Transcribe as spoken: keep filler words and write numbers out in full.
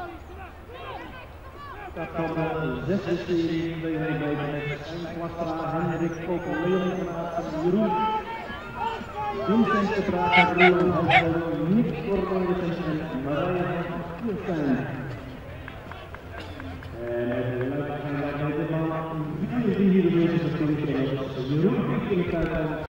Dat van de zesde serie tweehonderd meter met eindklasseraar Hendrik Koper-Leon van Jeroen. Vincent de Prater, Roland Huisveld, Nick Cornelissen en Marije Kielstein. En het leuk zijn wij met de man vier hier de meeste van de Jeroen.